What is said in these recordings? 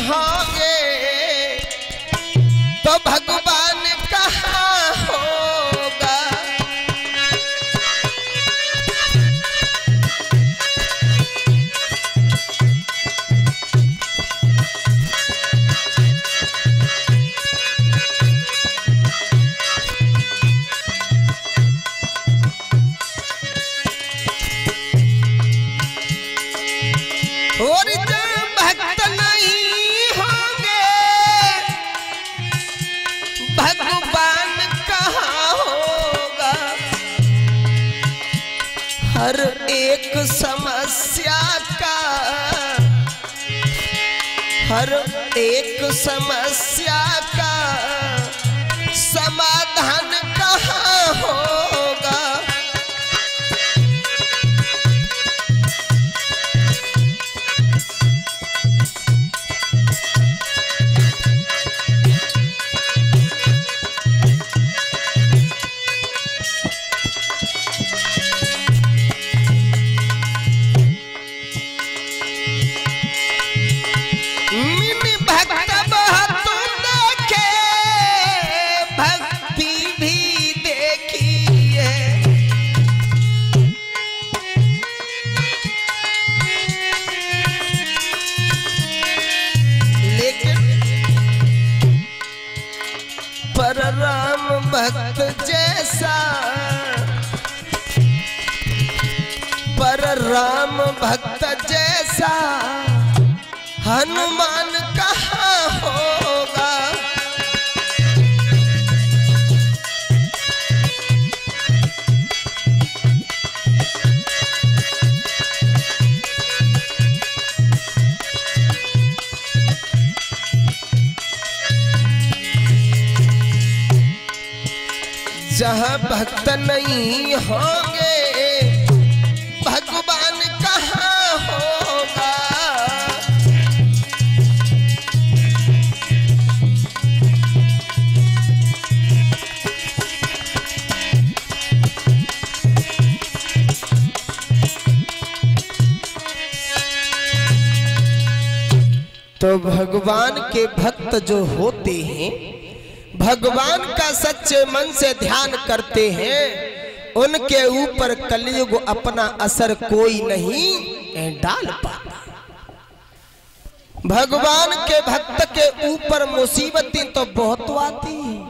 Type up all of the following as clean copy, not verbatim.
होंगे तो भगवान कहाँ होगा। और जब भक्त नहीं होंगे भगवान कहाँ होगा। हर एक समस्या का समाधान कहाँ होगा। पर राम भक्त जैसा हनुमान कहाँ होगा। जहाँ भक्त नहीं होंगे भगवान कहाँ होगा। तो भगवान के भक्त जो होते हैं, भगवान का सच्चे मन से ध्यान करते हैं, उनके ऊपर कलयुग अपना असर कोई नहीं डाल पाता। भगवान के भक्त के ऊपर मुसीबतें तो बहुत आती हैं,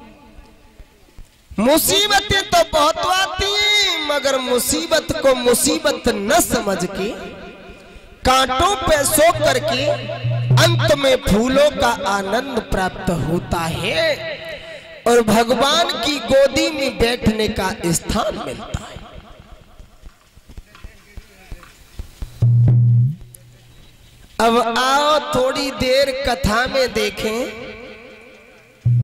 मुसीबतें तो बहुत आती हैं, मगर मुसीबत को मुसीबत न समझ के कांटों पे सो करके अंत में फूलों का आनंद प्राप्त होता है और भगवान की गोदी में बैठने का स्थान मिलता है। अब आओ थोड़ी देर कथा में देखें